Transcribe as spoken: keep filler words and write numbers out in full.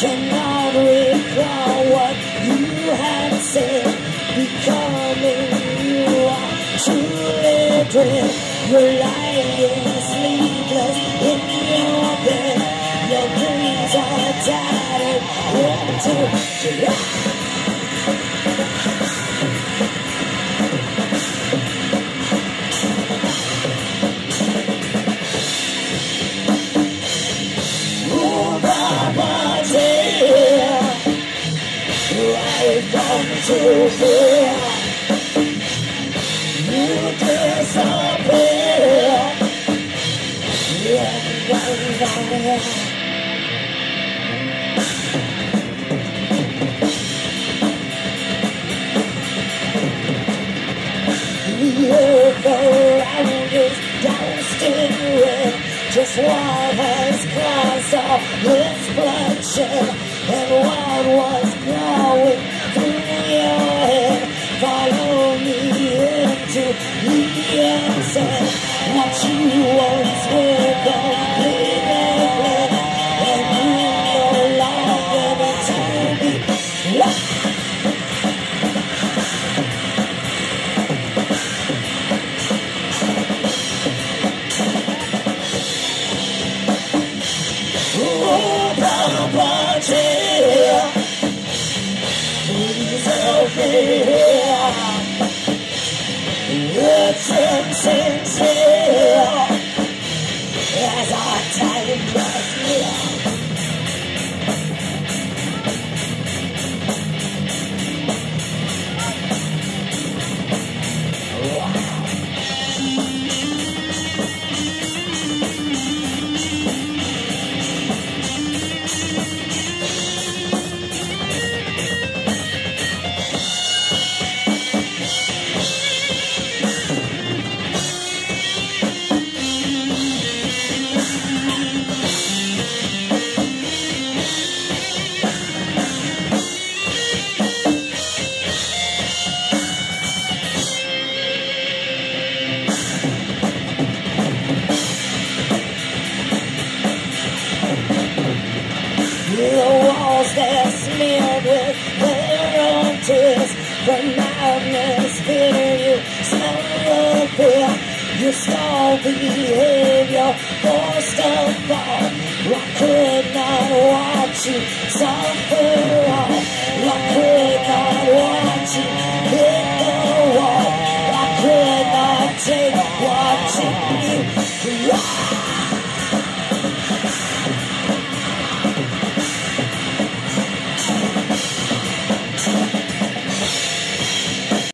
cannot recall what you had said. Becoming you are truly dread. You're lying sleepless in your bed. Your dreams are tattered into I've come to fear. You disappear. Yeah, yeah, yeah. The earth around is doused in red. Just what has caused all this bloodshed, and what was going through your head? Follow me into the sunset. What you once were completely fled, and you no longer need to be lost. Please help me here. It's insincere as our time draws near. The walls they're smeared with their own tears. The madness filling you, smell the fear. You stall behavior, forced to fall. I could not watch you suffer